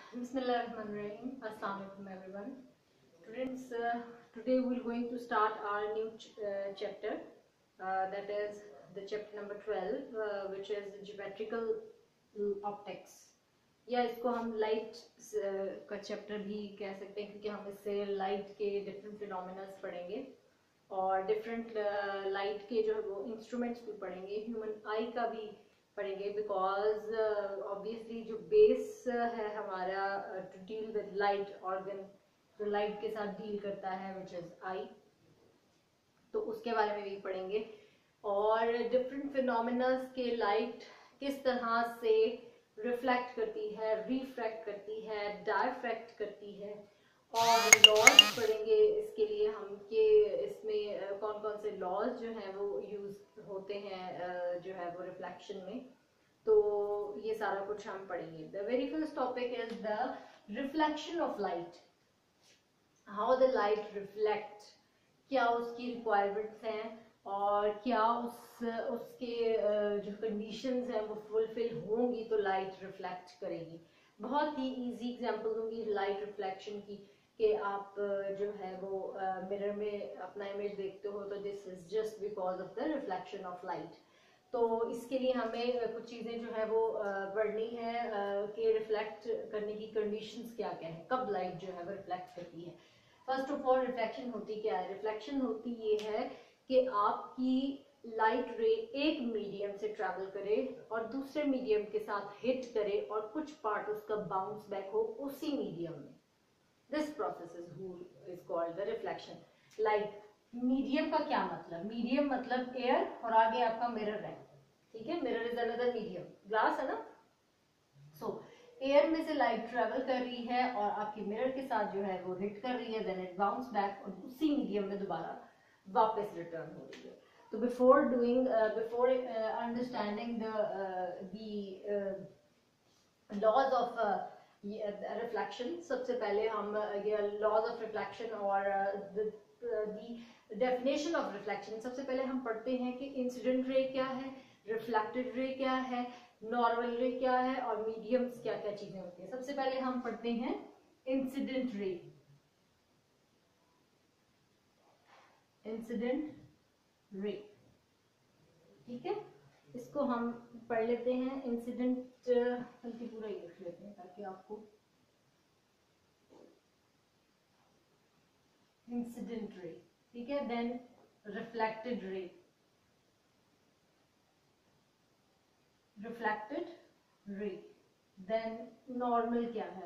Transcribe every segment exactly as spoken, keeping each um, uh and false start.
Bismillahirrahmanirrahim. Assalamu alaikum everyone. Students, uh, today we're going to start our new ch uh, chapter, uh, that is the chapter number twelve, uh, which is geometrical optics. या इसको हम light का chapter भी कह सकते हैं, क्योंकि हम इससे लाइट के डिफरेंट फिनोमेनल्स पढ़ेंगे और डिफरेंट लाइट के जो है वो इंस्ट्रूमेंट्स भी पढ़ेंगे, ह्यूमन आई का भी पढ़ेंगे, बिकॉज ऑब्वियसली जो बेस है हमारा to deal with light organ जो लाइट के साथ डील करता है विच इज आई, तो उसके बारे में भी पढ़ेंगे और डिफरेंट फिनोमेनल्स के लाइट किस तरह से रिफ्लेक्ट करती है, रिफ्रैक्ट करती है, डायफ्रैक्ट करती है, और लॉज पढ़ेंगे इसके लिए हम कि इसमें कौन कौन से लॉज जो हैं वो यूज होते हैं जो है वो रिफ्लेक्शन में, तो ये सारा कुछ हम पढ़ेंगे. The very first topic is the reflection of light. How the light reflect, क्या उसकी रिक्वायरमेंट्स हैं और क्या उस उसके जो कंडीशंस हैं वो फुलफिल होंगी तो लाइट रिफ्लेक्ट करेगी. बहुत ही इजी एग्जांपल दूंगी लाइट रिफ्लेक्शन की कि आप जो है वो मिरर में अपना इमेज देखते हो तो this is just because of the reflection of light. तो इसके लिए हमें कुछ चीज़ें जो है वो पढ़नी है कि रिफ्लेक्ट करने की कंडीशंस क्या क्या है, कब लाइट जो है वो रिफ्लेक्ट करती है. फर्स्ट ऑफ ऑल रिफ्लेक्शन होती क्या है? रिफ्लेक्शन होती ये है कि आपकी लाइट रे एक मीडियम से ट्रैवल करे और दूसरे मीडियम के साथ हिट करे और कुछ पार्ट उसका बाउंस बैक हो उसी मीडियम में. This process is is called the reflection. Light medium का क्या मतलब? मीडियम मतलब एयर और आगे आपका मिरर है, ठीक है. Mirror is another medium, glass है ना. सो so, एयर में से लाइट ट्रेवल कर रही है और आपके मिरर के साथ जो है वो हिट कर रही है, देन इट बाउंस बैक और उसी मीडियम में दोबारा वापस रिटर्न हो रही है. तो before doing before understanding the the laws of reflection, सबसे पहले हम ये लॉज ऑफ रिफ्लेक्शन और द डेफिनेशन ऑफ रिफ्लेक्शन सबसे पहले हम पढ़ते हैं कि इंसिडेंट रे क्या है, रिफ्लेक्टेड रे क्या है, नॉर्मल रे क्या है और मीडियम्स क्या क्या चीजें होती हैं. सबसे पहले हम पढ़ते हैं इंसिडेंट रे. इंसिडेंट रे, ठीक है, इसको हम पढ़ लेते हैं. इंसिडेंट बल्कि पूरा ही लिख लेते हैं ताकि आपको इंसिडेंट रे, ठीक है. Then reflected ray, reflected ray, then normal क्या है,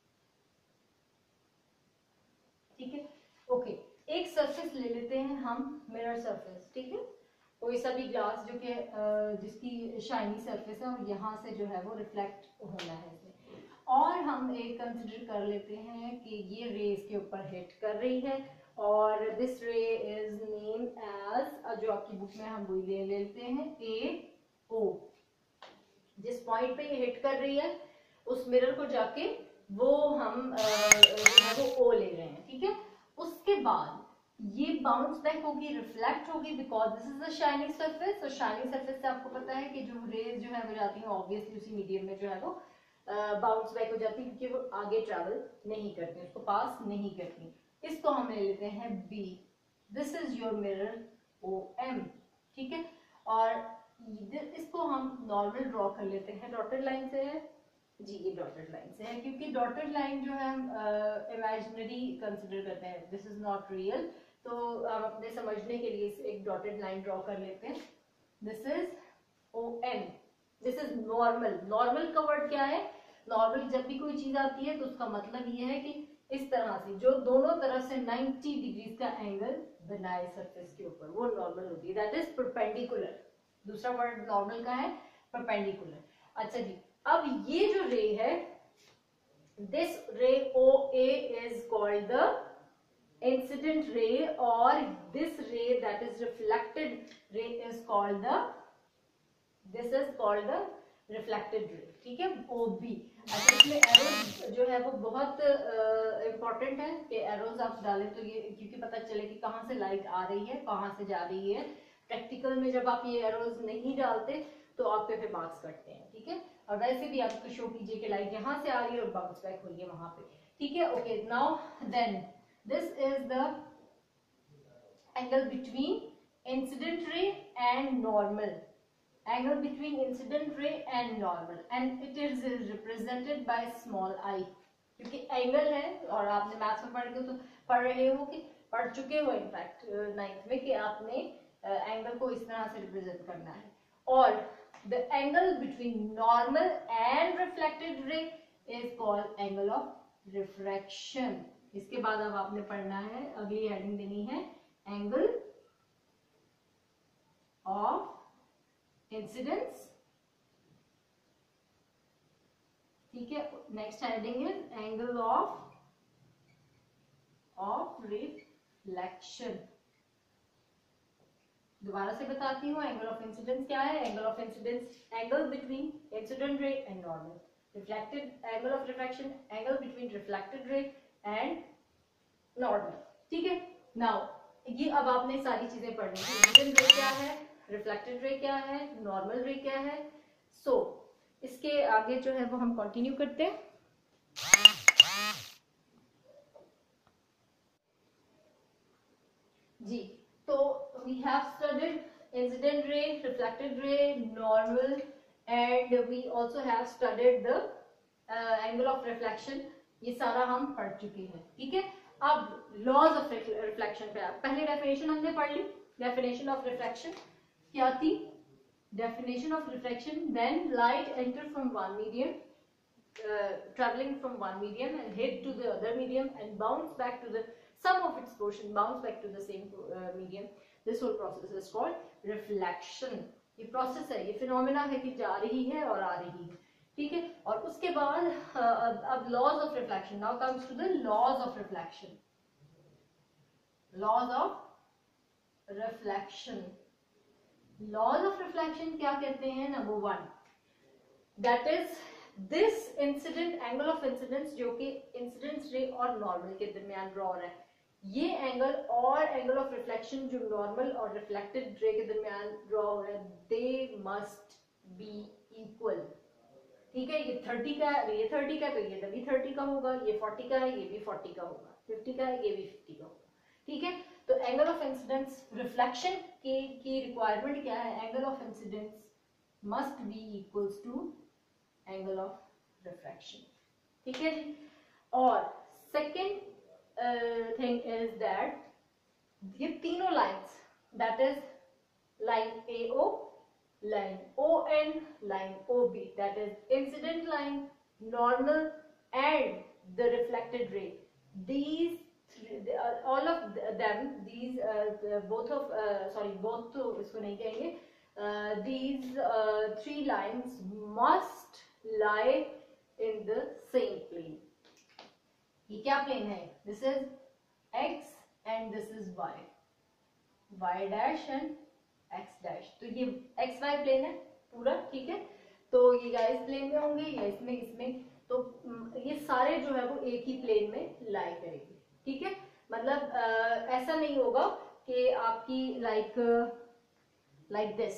ठीक है. ओके, एक सरफेस ले लेते हैं हम, मिरर सरफेस, ठीक है. कोई सा भी ग्लास जो कि जिसकी शाइनी सरफेस है और यहाँ से जो है वो रिफ्लेक्ट होना है इसमें, और हम एक कंसिडर कर लेते हैं कि ये रे इसके ऊपर हिट कर रही है और दिस रे इज नेम एज, जो आपकी बुक में हम वो ले लेते हैं ए ओ. जिस पॉइंट पे ये हिट कर रही है उस मिरर को जाके वो हम वो ओ ले रहे हैं, ठीक है. उसके बाद ये बाउंस बैक होगी, रिफ्लेक्ट होगी, because this is a shining surface. तो शाइनिंग सरफेस से आपको पता है कि जो रेज जो है वो जाती है ऑब्वियसली उसी मीडियम में जो है वो बाउंस बैक हो जाती है, क्योंकि वो आगे ट्रेवल नहीं करती, उसको पास नहीं करती. इसको हम ले लेते हैं B. This is your mirror O M, ठीक है. और इसको हम नॉर्मल ड्रॉ कर लेते हैं. डॉटेड लाइन से है जी, ये डॉटेड लाइन से है क्योंकि डॉटेड लाइन जो है हम इमेजिनरी कंसिडर करते हैं, दिस इज नॉट रियल. तो हम अपने समझने के लिए एक डॉटेड लाइन ड्रॉ कर लेते हैं. This is O N, this is normal. Normal का वर्ड क्या है? नॉर्मल जब भी कोई चीज आती है तो उसका मतलब ये है कि इस तरह से जो दोनों तरफ से नाइंटी डिग्रीज का एंगल बनाए सरफेस के ऊपर, वो नॉर्मल होती है. That is perpendicular. दूसरा वर्ड नॉर्मल का है परपेंडिकुलर. अच्छा जी, अब ये जो रे है, this ray O A is called the incident ray और this ray that is reflected ray is called the this is called the reflected ray, ठीक है, ओ बी. अच्छा, इसमें एरोज जो है वो बहुत इंपॉर्टेंट uh, है कि एरोज आप डालें तो ये क्योंकि पता चले कि कहाँ से लाइट आ रही है, कहाँ से जा रही है. प्रैक्टिकल में जब आप ये एरोज नहीं डालते तो आपके फिर मार्क्स कटते हैं, ठीक है। और वैसे भी आप शो कीजिए कि लाइट यहाँ से आ रही है और बाउंस बैक हो रही है वहां पे, ठीक है। Okay, now then this is the angle between incident ray and normal, angle between incident ray and normal, and it is represented by small I, क्योंकि एंगल है और आपने मैथ्स में पढ़ के तो पढ़ रहे हो कि पढ़ चुके हो इनफैक्ट नाइन्थ में कि आपने एंगल uh, को इस तरह से रिप्रेजेंट करना है। और the angle between normal and reflected ray is called angle of refraction. इसके बाद अब आपने पढ़ना है, अगली हेडिंग देनी है एंगल ऑफ इंसिडेंस, ठीक है। नेक्स्ट हेडिंग है एंगल ऑफ ऑफ रिफ्लेक्शन। दोबारा से बताती हूँ, एंगल ऑफ इंसिडेंस क्या है? Angle of incidence angle between incident ray and normal. Reflected angle of refraction angle between reflected ray and normal, ठीक है। नाउ ये अब आपने सारी चीजें पढ़नी है। इंसिडेंट रे क्या है, रिफ्लेक्टेड रे क्या है, नॉर्मल रे क्या है। सो so, इसके आगे जो है वो हम कंटिन्यू करते हैं। जी, तो we have studied incident ray, reflected ray, normal, and we also have studied the angle of reflection. ये सारा हम पढ़ चुके हैं, ठीक है। अब लॉज ऑफ रिफ्लेक्शन पे पहले डेफिनेशन हमने पढ़ ली। डेफिनेशन ऑफ रिफ्लेक्शन क्या थी? Definition of reflection: then light enter from one medium, uh, traveling from one medium and hit to the other medium and bounce back to the some of its portion bounce back to the same uh, medium. This whole process is called reflection. ये process है, ये phenomena है कि जा रही है और आ रही है, ठीक है। और उसके बाद uh, अब laws of reflection. Now comes to the laws of reflection. Laws of reflection. Laws of reflection क्या कहते हैं? Number one, that is this incident angle of incidence जो कि इंसिडेंस रे और नॉर्मल के दरमियान ड्रॉ हो रहा है। ये एंगल और एंगल ऑफ रिफ्लेक्शन जो नॉर्मल और रिफ्लेक्टेड रे के दरमियान ड्रॉ हो रहा है, दे मस्ट बी इक्वल, ठीक है। ये थर्टी का है, ये थर्टी का है, तो ये भी थर्टी का होगा। ये फोर्टी का है, ये भी फोर्टी का होगा। फिफ्टी का है, ये भी फिफ्टी का होगा, ठीक है। तो एंगल ऑफ इंसिडेंस रिफ्लेक्शन की की रिक्वायरमेंट क्या है? Angle of incidence must be equals to angle of refraction, ठीक है जी। और सेकेंड थिंग इज दैट ये तीनों lines, that is line A O, line O N, line O B, that is incident line, normal and the reflected ray, these all of them, these uh, both of uh, sorry both तो इसको नहीं कहेंगे, uh, these uh, three lines must lie in the same plane. ये क्या plane है? This is x and this is y, y dash and x dash. तो ये x y plane है पूरा, ठीक है। तो ये या इस plane में होंगे या इसमें इसमें, तो ये सारे जो है वो एक ही प्लेन में लाई करेंगे, ठीक है। मतलब आ, ऐसा नहीं होगा कि आपकी लाइक लाइक दिस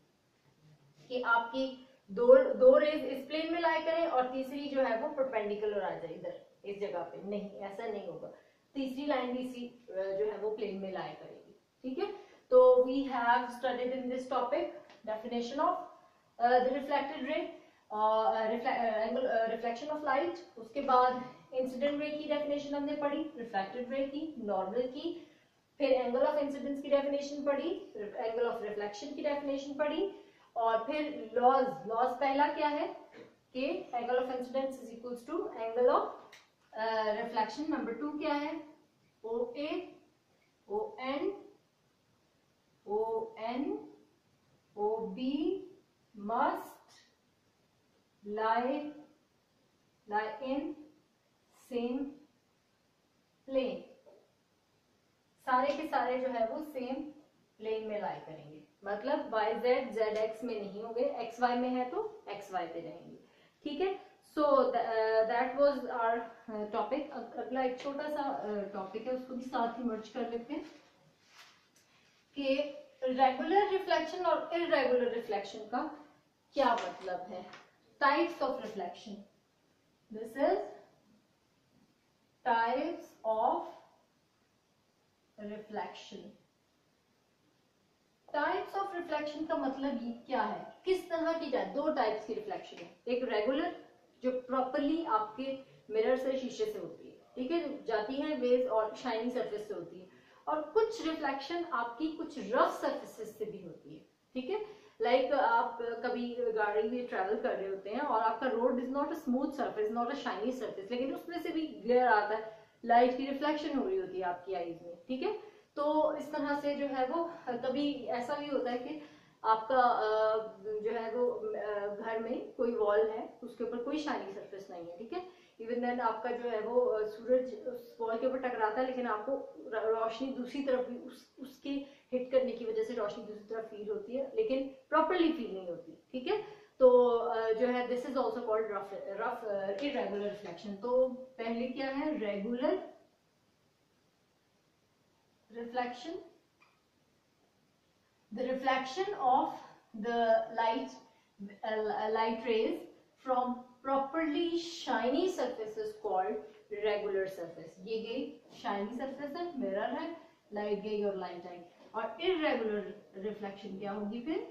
कि आपकी दो दो रेज इस प्लेन में लाई करें और तीसरी जो है वो परपेंडिकुलर आ जाए इधर इस जगह पे, नहीं, ऐसा नहीं होगा। तीसरी लाइन भी इसी जो है वो प्लेन में लाई करेगी, ठीक है। तो we have studied in this topic definition of the reflected ray, reflection of light. उसके बाद इंसिडेंट रे की डेफिनेशन हमने पढ़ी, रिफ्लेक्टेड रे की, नॉर्मल की, फिर एंगल ऑफ इंसिडेंस की डेफिनेशन पढ़ी, एंगल ऑफ रिफ्लेक्शन की डेफिनेशन पढ़ी, और फिर लॉज लॉज पहला क्या है कि angle of incidence is equals to angle of reflection. Number two क्या है? O A, O N, O N, O B must lie lie in same plane। सारे के सारे जो है वो सेम प्लेन में लाई करेंगे, मतलब y z z x में नहीं होंगे, x y में है तो x y पे रहेंगे, ठीक है। So that was our topic. अगला एक छोटा सा टॉपिक uh, है, उसको भी साथ ही मर्ज कर लेते हैं कि रेगुलर रिफ्लेक्शन और इररेगुलर रिफ्लेक्शन का क्या मतलब है? Types of reflection, this is types of reflection. Types of reflection का मतलब ये क्या है, किस तरह की टाइप? दो टाइप्स की रिफ्लेक्शन है, एक रेगुलर जो प्रॉपरली आपके मिरर से, शीशे से होती है, ठीक है, जाती है वेज और शाइनिंग सरफेस से होती है, और कुछ रिफ्लेक्शन आपकी कुछ रफ सरफेसेस से भी होती है, ठीक है। लाइक like, आप कभी गाड़ी में ट्रैवल कर रहे होते हैं और आपका road is not a smooth surface, not a shiny surface, लेकिन उसमें से भी ग्लेयर आता है, लाइट की रिफ्लेक्शन हो रही होती है आपकी आईज में, ठीक है। तो इस तरह से जो है वो कभी ऐसा भी होता है कि आपका जो है वो घर में कोई वॉल है, उसके ऊपर कोई शाइनी सरफेस नहीं है, ठीक है, इवन देन आपका जो है वो सूरज उस वॉल के ऊपर टकराता है, लेकिन आपको रोशनी दूसरी तरफ भी उस उसके हिट करने की वजह से रोशनी दूसरी तरफ फील होती है, लेकिन प्रॉपरली फील नहीं होती, ठीक है। तो जो है this is also called rough rough irregular reflection. तो पहले क्या है, regular reflection, the reflection of the light uh, light rays from properly shiny surface is called regular surface। ये गई shiny surface है, mirror है, light गई और light आई। और irregular reflection क्या होगी फिर?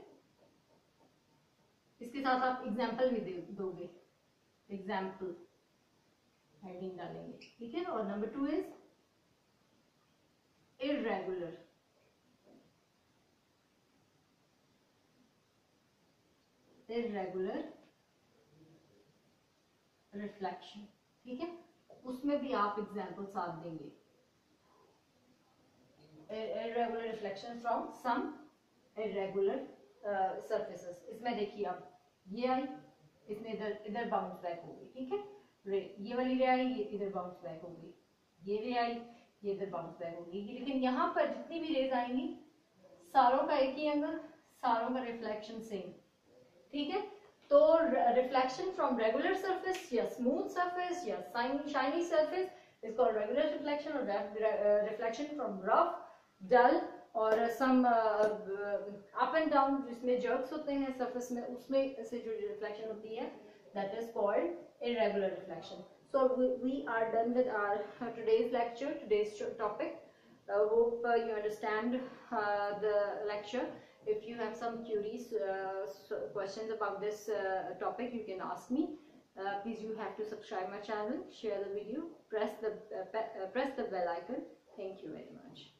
इसके साथ आप एग्जाम्पल भी दे दोगे, एग्जाम्पल हेडिंग डालेंगे, ठीक है। और number two is irregular, irregular reflection, ठीक है, उसमें भी आप एग्जाम्पल साथ देंगे। irregular reflection from some irregular surfaces. इसमें देखिए आप, ये आई, इसमें इधर इधर बाउंस बैक होगी, ठीक है, रे ये वाली रे आई, ये इधर बाउंस बैक होगी, ये रे आई, ये इधर बाउंस बैक होगी, लेकिन यहाँ पर जितनी भी रेज आएंगी सारों का एक ही एंगल, सारों का रिफ्लेक्शन सेम, ठीक है। तो रिफ्लेक्शन फ्रॉम रेगुलर सरफेस या स्मूथ सरफेस या shiny surface is called regular reflection, और रिफ्लेक्शन फ्रॉम रफ, डल और सम अप एंड डाउन जिसमें जर्क्स होते हैं सरफेस में, उसमें से जो रिफ्लेक्शन होती है that is called irregular reflection. So we, we are done with our uh, today's lecture, today's topic. I uh, hope uh, you understand uh, the lecture. If you have some queries, uh, so questions about this uh, topic, you can ask me. Uh, please, you have to subscribe my channel, share the video, press the uh, press the bell icon. Thank you very much.